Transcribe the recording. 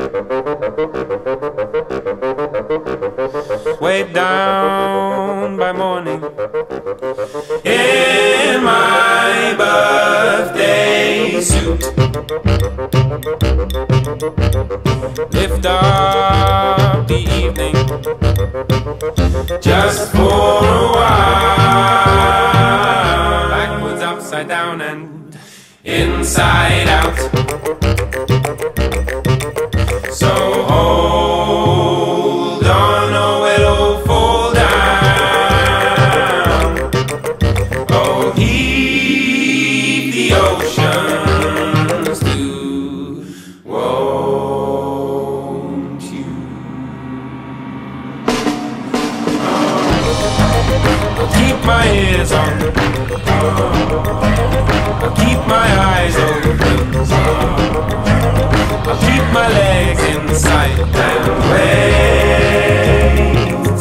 Way down by morning in my birthday suit. Lift up the evening just for a while. Backwards, upside down, and inside out. So hold on or it'll fall down. Oh, heave the oceans too, won't you? I'll keep my ears on, I'll keep my eyes open, I'll keep my legs inside and wave